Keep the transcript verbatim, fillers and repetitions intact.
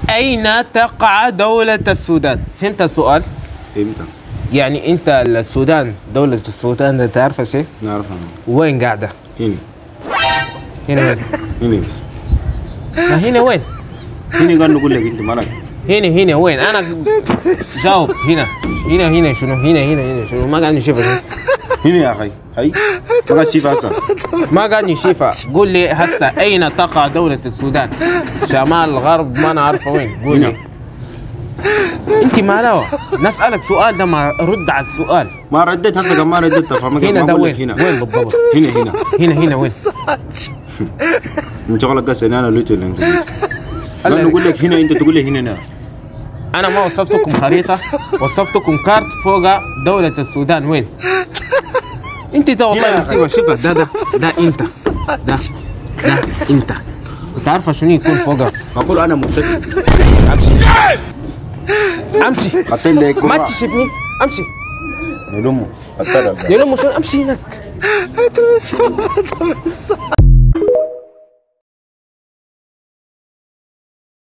أين تقع دولة السودان؟ فهمت السؤال؟ فهمتها. يعني أنت السودان، دولة السودان تعرفها سي؟ نعرفها. وين قاعدة؟ هنا. هنا وين؟ هنا بس. ما هنا وين؟ هنا قال نقول لك أنت مالك. هنا هنا وين؟ أنا جاوب. هنا هنا هنا شنو؟ هنا هنا هنا شنو؟ ما قاعد نشوفها. هنا يا أخي. هي. ما قاعد تشوفها هسه. ما قاعد نشوفها. قول لي هسه أين تقع دولة السودان؟ شمال غرب ما نعرفها وين؟ قول لي. انت مالها؟ نسألك سؤال ده ما رد على السؤال. ما رديت هسه ما رديت فما هنا ده وين؟ هنا. وين بالضبط؟ هنا هنا. هنا هنا وين؟ انت شغلك قاسي انا لوتو اللي انت قال نقول لك هنا انت تقول لي هنا هنا. انا ما وصفتكم خريطة، وصفتكم كارت فوق دولة السودان وين؟ انت ده والله مصيبة. شوفها ده ده ده انت ده ده انت انت عارفة شنو يكون فوقها؟ اقول انا مبتسم. امشي امشي قتل لك ما تشوفني. امشي نلمه قتل يا لمو شنو؟ امشي هناك.